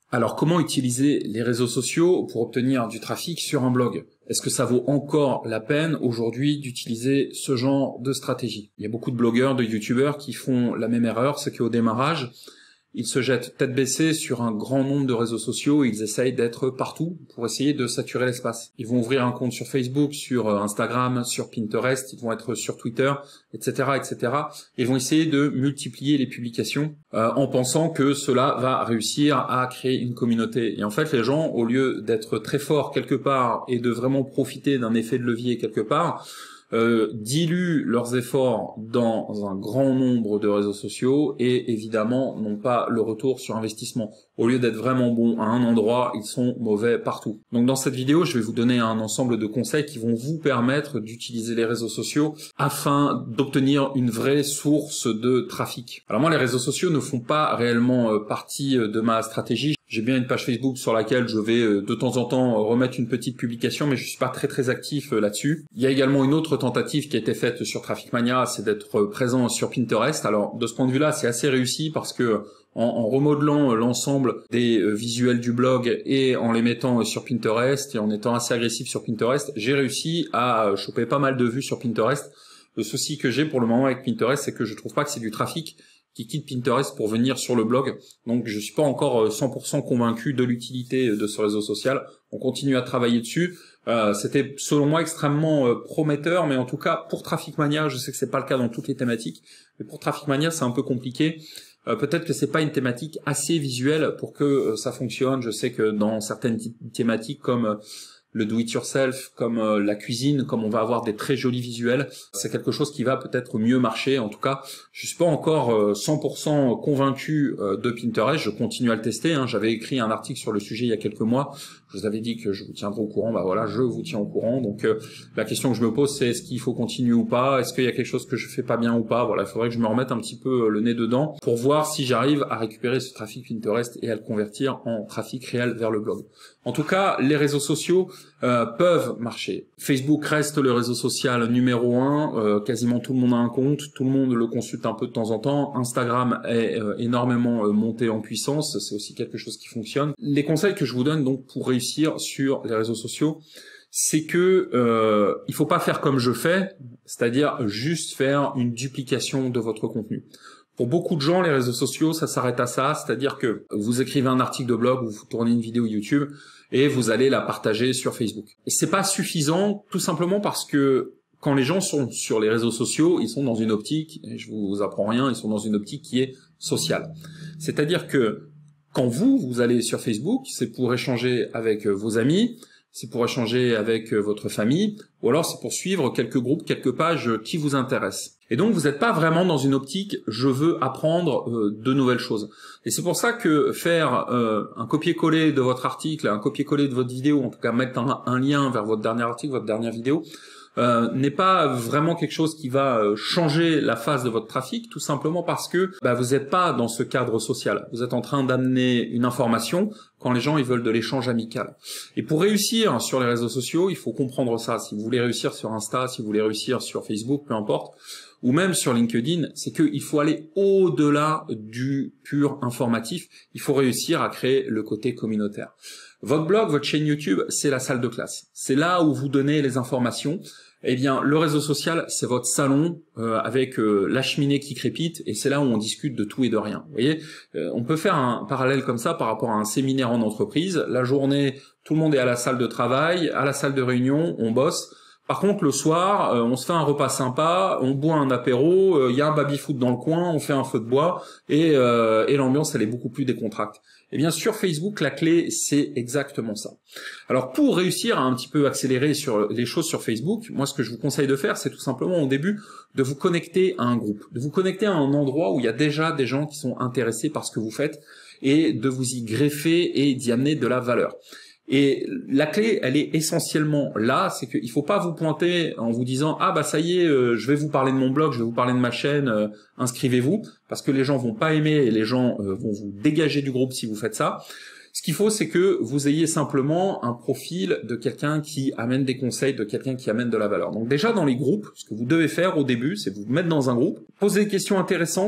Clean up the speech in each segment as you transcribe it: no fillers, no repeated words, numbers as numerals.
Alors, comment utiliser les réseaux sociaux pour obtenir du trafic sur un blog? Est-ce que ça vaut encore la peine aujourd'hui d'utiliser ce genre de stratégie? Il y a beaucoup de blogueurs, de youtubeurs qui font la même erreur, c'est qu'au démarrage, ils se jettent tête baissée sur un grand nombre de réseaux sociaux et ils essayent d'être partout pour essayer de saturer l'espace. Ils vont ouvrir un compte sur Facebook, sur Instagram, sur Pinterest, ils vont être sur Twitter, etc., etc. Ils vont essayer de multiplier les publications en pensant que cela va réussir à créer une communauté. Et en fait, les gens, au lieu d'être très forts quelque part et de vraiment profiter d'un effet de levier quelque part, diluent leurs efforts dans un grand nombre de réseaux sociaux et évidemment n'ont pas le retour sur investissement. Au lieu d'être vraiment bons à un endroit, ils sont mauvais partout. Donc dans cette vidéo, je vais vous donner un ensemble de conseils qui vont vous permettre d'utiliser les réseaux sociaux afin d'obtenir une vraie source de trafic. Alors moi, les réseaux sociaux ne font pas réellement partie de ma stratégie. J'ai bien une page Facebook sur laquelle je vais de temps en temps remettre une petite publication, mais je suis pas très actif là-dessus. Il y a également une autre tentative qui a été faite sur Traffic Mania, c'est d'être présent sur Pinterest. Alors de ce point de vue-là, c'est assez réussi parce que en remodelant l'ensemble des visuels du blog et en les mettant sur Pinterest et en étant assez agressif sur Pinterest, j'ai réussi à choper pas mal de vues sur Pinterest. Le souci que j'ai pour le moment avec Pinterest, c'est que je trouve pas que c'est du trafic qui quitte Pinterest pour venir sur le blog. Donc je suis pas encore 100% convaincu de l'utilité de ce réseau social. On continue à travailler dessus. C'était selon moi extrêmement prometteur, mais en tout cas pour Traffic Mania, je sais que c'est pas le cas dans toutes les thématiques, mais pour Traffic Mania c'est un peu compliqué. Peut-être que c'est pas une thématique assez visuelle pour que ça fonctionne. Je sais que dans certaines thématiques comme le do-it-yourself, comme la cuisine, comme on va avoir des très jolis visuels, c'est quelque chose qui va peut-être mieux marcher. En tout cas, je suis pas encore 100% convaincu de Pinterest. Je continue à le tester. J'avais écrit un article sur le sujet il y a quelques mois. Je vous avais dit que je vous tiendrai au courant. Bah voilà, je vous tiens au courant. Donc la question que je me pose, c'est est-ce qu'il faut continuer ou pas? Est-ce qu'il y a quelque chose que je fais pas bien ou pas? Voilà, il faudrait que je me remette un petit peu le nez dedans pour voir si j'arrive à récupérer ce trafic Pinterest et à le convertir en trafic réel vers le blog. En tout cas, les réseaux sociaux peuvent marcher. Facebook reste le réseau social numéro 1, quasiment tout le monde a un compte, tout le monde le consulte un peu de temps en temps. Instagram est énormément monté en puissance, c'est aussi quelque chose qui fonctionne. Les conseils que je vous donne donc pour réussir sur les réseaux sociaux, c'est que il faut pas faire comme je fais, c'est-à-dire juste faire une duplication de votre contenu. Pour beaucoup de gens, les réseaux sociaux, ça s'arrête à ça, c'est-à-dire que vous écrivez un article de blog ou vous tournez une vidéo YouTube et vous allez la partager sur Facebook. Et c'est pas suffisant, tout simplement parce que quand les gens sont sur les réseaux sociaux, ils sont dans une optique, et je vous apprends rien, ils sont dans une optique qui est sociale. C'est-à-dire que quand vous allez sur Facebook, c'est pour échanger avec vos amis, c'est pour échanger avec votre famille, ou alors c'est pour suivre quelques groupes, quelques pages qui vous intéressent. Et donc vous n'êtes pas vraiment dans une optique « je veux apprendre de nouvelles choses ». Et c'est pour ça que faire un copier-coller de votre article, un copier-coller de votre vidéo, en tout cas mettre un lien vers votre dernier article, votre dernière vidéo, n'est pas vraiment quelque chose qui va changer la phase de votre trafic, tout simplement parce que vous n'êtes pas dans ce cadre social. Vous êtes en train d'amener une information quand les gens ils veulent de l'échange amical. Et pour réussir sur les réseaux sociaux, il faut comprendre ça. Si vous voulez réussir sur Insta, si vous voulez réussir sur Facebook, peu importe, ou même sur LinkedIn, c'est qu'il faut aller au-delà du pur informatif. Il faut réussir à créer le côté communautaire. Votre blog, votre chaîne YouTube, c'est la salle de classe. C'est là où vous donnez les informations. Eh bien, le réseau social, c'est votre salon avec la cheminée qui crépite, et c'est là où on discute de tout et de rien. Vous voyez, on peut faire un parallèle comme ça par rapport à un séminaire en entreprise. La journée, tout le monde est à la salle de travail, à la salle de réunion, on bosse. Par contre, le soir, on se fait un repas sympa, on boit un apéro, il y a un baby-foot dans le coin, on fait un feu de bois, et l'ambiance, elle est beaucoup plus décontractée. Eh bien, sur Facebook, la clé, c'est exactement ça. Alors, pour réussir à un petit peu accélérer sur les choses sur Facebook, moi, ce que je vous conseille de faire, c'est tout simplement, au début, de vous connecter à un groupe, de vous connecter à un endroit où il y a déjà des gens qui sont intéressés par ce que vous faites, et de vous y greffer et d'y amener de la valeur. Et la clé, elle est essentiellement là, c'est qu'il faut pas vous pointer en vous disant « Ah bah ça y est, je vais vous parler de mon blog, je vais vous parler de ma chaîne, inscrivez-vous », parce que les gens vont pas aimer et les gens vont vous dégager du groupe si vous faites ça. Ce qu'il faut, c'est que vous ayez simplement un profil de quelqu'un qui amène des conseils, de quelqu'un qui amène de la valeur. Donc déjà dans les groupes, ce que vous devez faire au début, c'est vous mettre dans un groupe, poser des questions intéressantes,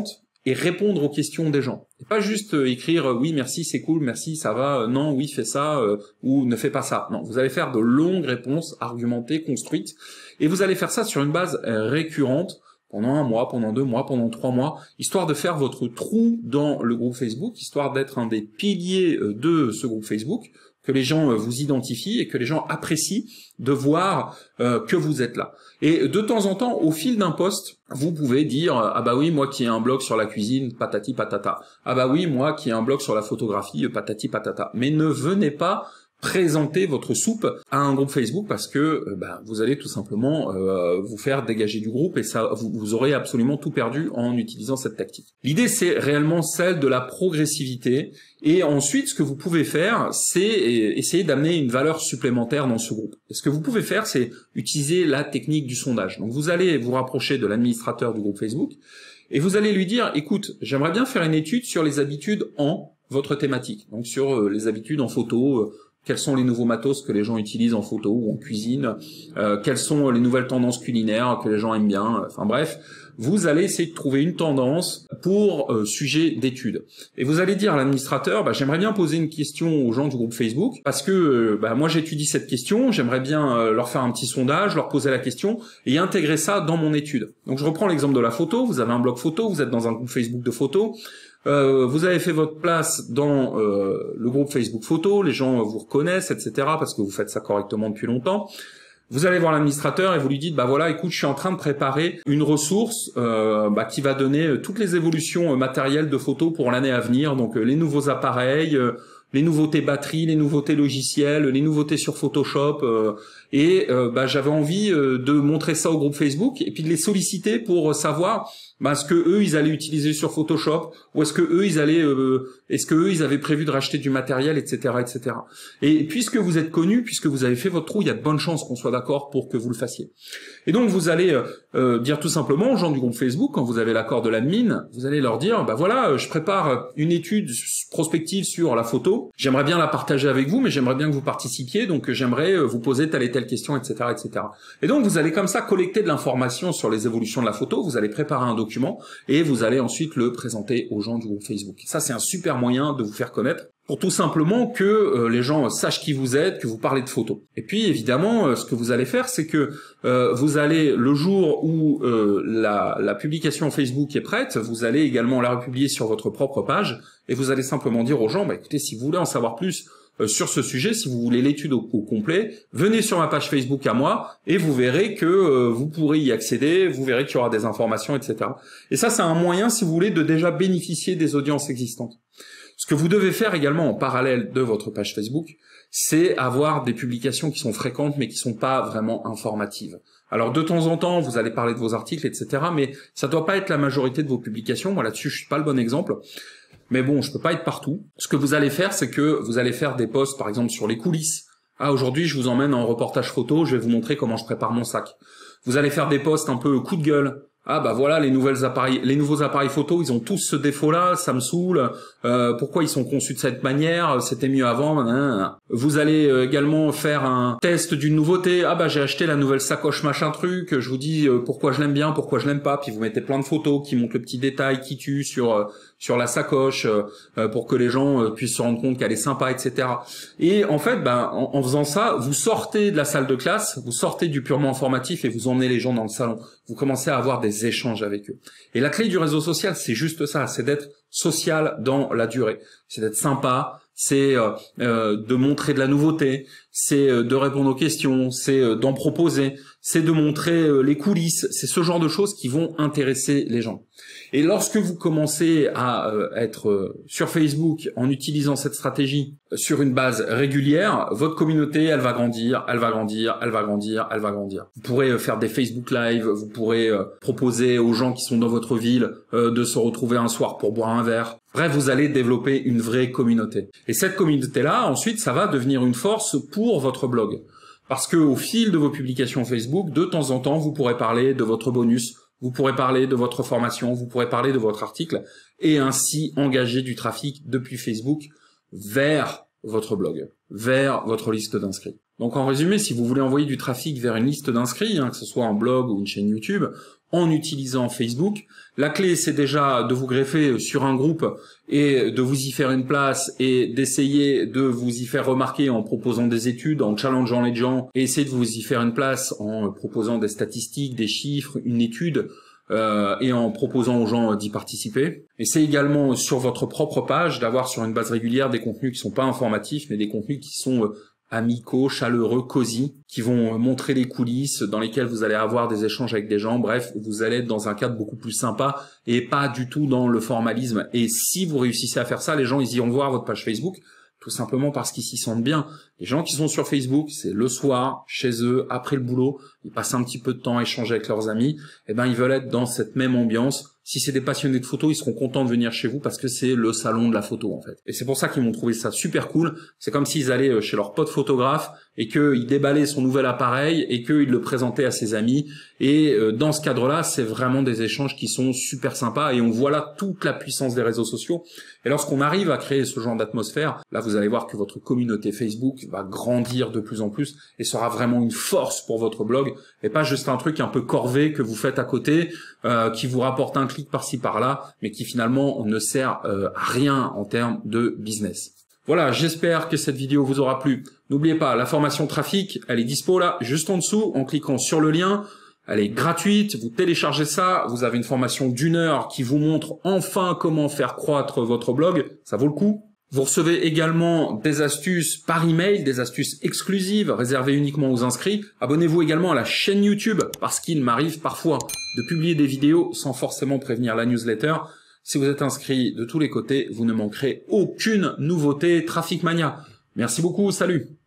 et répondre aux questions des gens. Et pas juste écrire oui merci c'est cool, merci ça va, non oui fais ça ou ne fais pas ça. Non, vous allez faire de longues réponses argumentées, construites, et vous allez faire ça sur une base récurrente pendant 1 mois, pendant 2 mois, pendant 3 mois, histoire de faire votre trou dans le groupe Facebook, histoire d'être un des piliers de ce groupe Facebook, que les gens vous identifient et que les gens apprécient de voir que vous êtes là. Et de temps en temps, au fil d'un post, vous pouvez dire ah bah oui, moi qui ai un blog sur la cuisine, patati patata. Ah bah oui, moi qui ai un blog sur la photographie, patati patata. Mais ne venez pas présenter votre soupe à un groupe Facebook parce que vous allez tout simplement vous faire dégager du groupe et ça vous aurez absolument tout perdu en utilisant cette tactique. L'idée c'est réellement celle de la progressivité et ensuite ce que vous pouvez faire c'est essayer d'amener une valeur supplémentaire dans ce groupe. Et ce que vous pouvez faire c'est utiliser la technique du sondage. Donc vous allez vous rapprocher de l'administrateur du groupe Facebook et vous allez lui dire écoute, j'aimerais bien faire une étude sur les habitudes en votre thématique. Donc sur les habitudes en photo, quels sont les nouveaux matos que les gens utilisent en photo ou en cuisine, quelles sont les nouvelles tendances culinaires que les gens aiment bien, enfin bref, vous allez essayer de trouver une tendance pour sujet d'étude. Et vous allez dire à l'administrateur, j'aimerais bien poser une question aux gens du groupe Facebook, parce que moi j'étudie cette question, j'aimerais bien leur faire un petit sondage, leur poser la question, et intégrer ça dans mon étude. Donc je reprends l'exemple de la photo, vous avez un blog photo, vous êtes dans un groupe Facebook de photos, vous avez fait votre place dans le groupe Facebook photo, les gens vous reconnaissent, etc. parce que vous faites ça correctement depuis longtemps. Vous allez voir l'administrateur et vous lui dites voilà, écoute, je suis en train de préparer une ressource qui va donner toutes les évolutions matérielles de photos pour l'année à venir, donc les nouveaux appareils, les nouveautés batterie, les nouveautés logiciels, les nouveautés sur Photoshop, j'avais envie de montrer ça au groupe Facebook et puis de les solliciter pour savoir ce que eux ils allaient utiliser sur Photoshop ou est-ce que eux ils avaient prévu de racheter du matériel, etc., etc. Et puisque vous êtes connu, puisque vous avez fait votre trou, il y a de bonnes chances qu'on soit d'accord pour que vous le fassiez. Et donc vous allez dire tout simplement aux gens du groupe Facebook, quand vous avez l'accord de l'admin, vous allez leur dire voilà, je prépare une étude prospective sur la photo, j'aimerais bien la partager avec vous, mais j'aimerais bien que vous participiez, donc j'aimerais vous poser telle et telle question, etc., etc. Et donc vous allez comme ça collecter de l'information sur les évolutions de la photo, vous allez préparer un document et vous allez ensuite le présenter aux gens du groupe Facebook. Ça c'est un super moyen de vous faire connaître pour tout simplement que les gens sachent qui vous êtes, que vous parlez de photos. Et puis évidemment, ce que vous allez faire, c'est que vous allez, le jour où la publication Facebook est prête, vous allez également la republier sur votre propre page et vous allez simplement dire aux gens, écoutez, si vous voulez en savoir plus sur ce sujet, si vous voulez l'étude au complet, venez sur ma page Facebook à moi et vous verrez que vous pourrez y accéder, vous verrez qu'il y aura des informations, etc. Et ça, c'est un moyen, si vous voulez, de déjà bénéficier des audiences existantes. Ce que vous devez faire également en parallèle de votre page Facebook, c'est avoir des publications qui sont fréquentes mais qui sont pas vraiment informatives. Alors de temps en temps, vous allez parler de vos articles, etc. mais ça doit pas être la majorité de vos publications. Moi là-dessus, je suis pas le bon exemple. Mais bon, je peux pas être partout. Ce que vous allez faire, c'est que vous allez faire des posts, par exemple, sur les coulisses. Aujourd'hui, je vous emmène en reportage photo, je vais vous montrer comment je prépare mon sac. Vous allez faire des posts un peu coup de gueule. Voilà, les nouveaux appareils photo, ils ont tous ce défaut-là, ça me saoule. Pourquoi ils sont conçus de cette manière? C'était mieux avant. Vous allez également faire un test d'une nouveauté. J'ai acheté la nouvelle sacoche machin truc. Je vous dis pourquoi je l'aime bien, pourquoi je l'aime pas. Puis vous mettez plein de photos qui montrent le petit détail qui tue sur la sacoche pour que les gens puissent se rendre compte qu'elle est sympa, etc. Et en fait, en faisant ça, vous sortez de la salle de classe, vous sortez du purement informatif et vous emmenez les gens dans le salon. Vous commencez à avoir des échanges avec eux. Et la clé du réseau social, c'est juste ça, c'est d'être social dans la durée. C'est d'être sympa, c'est de montrer de la nouveauté, c'est de répondre aux questions, c'est d'en proposer, c'est de montrer les coulisses, c'est ce genre de choses qui vont intéresser les gens. Et lorsque vous commencez à être sur Facebook en utilisant cette stratégie sur une base régulière, votre communauté, elle va grandir, elle va grandir, elle va grandir, elle va grandir. Vous pourrez faire des Facebook Live, vous pourrez proposer aux gens qui sont dans votre ville de se retrouver un soir pour boire un verre. Bref, vous allez développer une vraie communauté. Et cette communauté-là, ensuite, ça va devenir une force pour votre blog. Parce que au fil de vos publications Facebook, de temps en temps, vous pourrez parler de votre bonus, vous pourrez parler de votre formation, vous pourrez parler de votre article, et ainsi engager du trafic depuis Facebook vers votre blog, vers votre liste d'inscrits. Donc en résumé, si vous voulez envoyer du trafic vers une liste d'inscrits, que ce soit un blog ou une chaîne YouTube, en utilisant Facebook. La clé, c'est déjà de vous greffer sur un groupe et de vous y faire une place et d'essayer de vous y faire remarquer en proposant des études, en challengeant les gens et essayer de vous y faire une place en proposant des statistiques, des chiffres, une étude et en proposant aux gens d'y participer. Essayez également sur votre propre page d'avoir sur une base régulière des contenus qui sont pas informatifs mais des contenus qui sont amicaux, chaleureux, cosy, qui vont montrer les coulisses, dans lesquels vous allez avoir des échanges avec des gens. Bref, vous allez être dans un cadre beaucoup plus sympa et pas du tout dans le formalisme. Et si vous réussissez à faire ça, les gens, ils iront voir votre page Facebook, tout simplement parce qu'ils s'y sentent bien. Les gens qui sont sur Facebook, c'est le soir, chez eux, après le boulot, ils passent un petit peu de temps à échanger avec leurs amis, et ben ils veulent être dans cette même ambiance. Si c'est des passionnés de photo, ils seront contents de venir chez vous parce que c'est le salon de la photo en fait. Et c'est pour ça qu'ils m'ont trouvé ça super cool. C'est comme s'ils allaient chez leur pote photographe et qu'ils déballaient son nouvel appareil et qu'ils le présentaient à ses amis. Et dans ce cadre-là, c'est vraiment des échanges qui sont super sympas et on voit là toute la puissance des réseaux sociaux. Et lorsqu'on arrive à créer ce genre d'atmosphère, là vous allez voir que votre communauté Facebook va grandir de plus en plus et sera vraiment une force pour votre blog et pas juste un truc un peu corvé que vous faites à côté qui vous rapporte un clic par-ci par-là mais qui finalement ne sert à rien en termes de business. Voilà, j'espère que cette vidéo vous aura plu. N'oubliez pas, la formation trafic, elle est dispo là, juste en dessous, en cliquant sur le lien. Elle est gratuite, vous téléchargez ça, vous avez une formation d'1 heure qui vous montre enfin comment faire croître votre blog, ça vaut le coup. Vous recevez également des astuces par email, des astuces exclusives réservées uniquement aux inscrits. Abonnez-vous également à la chaîne YouTube parce qu'il m'arrive parfois de publier des vidéos sans forcément prévenir la newsletter. Si vous êtes inscrit de tous les côtés, vous ne manquerez aucune nouveauté Traffic Mania. Merci beaucoup, salut!